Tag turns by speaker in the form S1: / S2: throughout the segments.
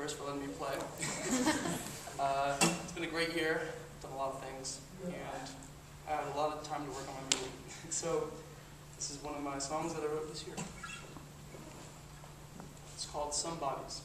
S1: universe for letting me play. It's been a great year, done a lot of things, and I had a lot of time to work on my music. So this is one of my songs that I wrote this year. It's called Somebodies.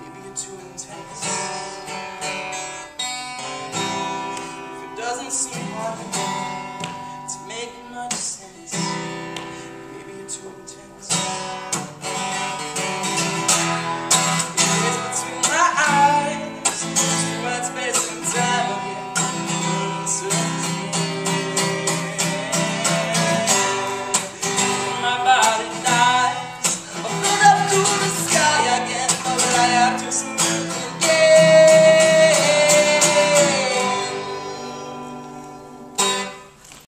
S2: Doesn't seem